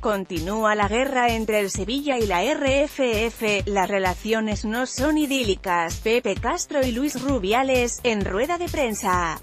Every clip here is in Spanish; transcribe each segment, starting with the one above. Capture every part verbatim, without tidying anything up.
Continúa la guerra entre el Sevilla y la R F F, las relaciones no son idílicas. Pepe Castro y Luis Rubiales, en rueda de prensa.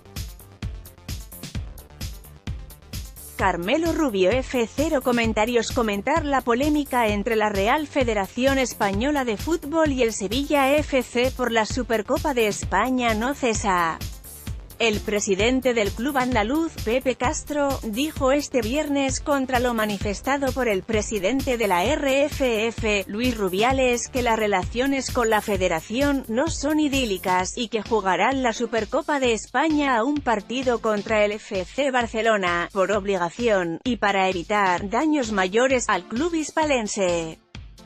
Carmelo Rubio F cero comentarios. Comentar la polémica entre la Real Federación Española de Fútbol y el Sevilla F C por la Supercopa de España no cesa. El presidente del club andaluz, Pepe Castro, dijo este viernes contra lo manifestado por el presidente de la R F F, Luis Rubiales, que las relaciones con la federación no son idílicas, y que jugarán la Supercopa de España a un partido contra el F C Barcelona, por obligación, y para evitar daños mayores al club hispalense.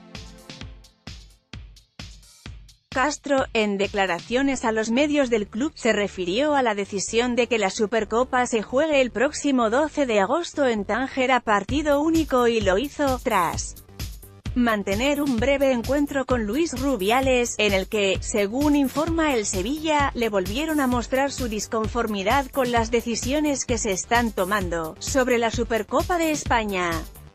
Castro, en declaraciones a los medios del club, se refirió a la decisión de que la Supercopa se juegue el próximo doce de agosto en Tánger a partido único, y lo hizo, tras mantener un breve encuentro con Luis Rubiales, en el que, según informa el Sevilla, le volvieron a mostrar su disconformidad con las decisiones que se están tomando sobre la Supercopa de España.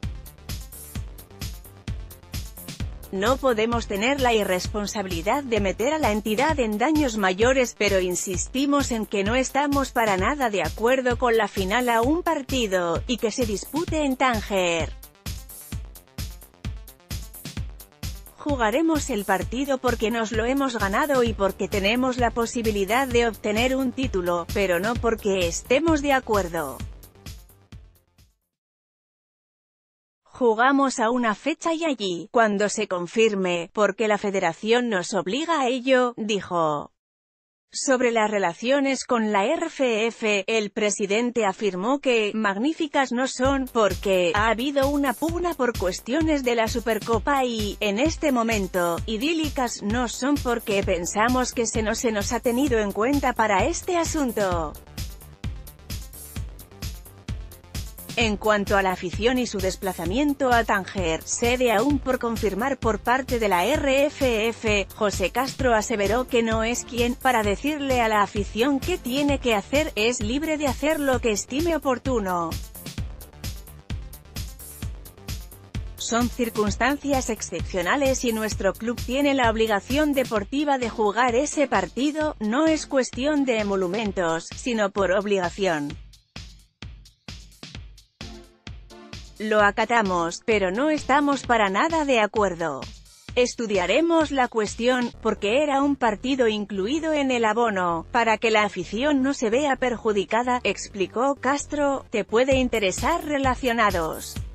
No podemos tener la irresponsabilidad de meter a la entidad en daños mayores, pero insistimos en que no estamos para nada de acuerdo con la final a un partido, y que se dispute en Tánger. Jugaremos el partido porque nos lo hemos ganado y porque tenemos la posibilidad de obtener un título, pero no porque estemos de acuerdo. Jugamos a una fecha y allí, cuando se confirme, porque la federación nos obliga a ello, dijo. Sobre las relaciones con la R F F, el presidente afirmó que «magníficas no son, porque ha habido una pugna por cuestiones de la Supercopa y, en este momento, idílicas no son porque pensamos que se no se nos ha tenido en cuenta para este asunto». En cuanto a la afición y su desplazamiento a Tánger, sede aún por confirmar por parte de la R F F, José Castro aseveró que no es quien, para decirle a la afición qué tiene que hacer, es libre de hacer lo que estime oportuno. Son circunstancias excepcionales y nuestro club tiene la obligación deportiva de jugar ese partido, no es cuestión de emolumentos, sino por obligación. Lo acatamos, pero no estamos para nada de acuerdo. Estudiaremos la cuestión, porque era un partido incluido en el abono, para que la afición no se vea perjudicada, explicó Castro. Te puede interesar. Relacionados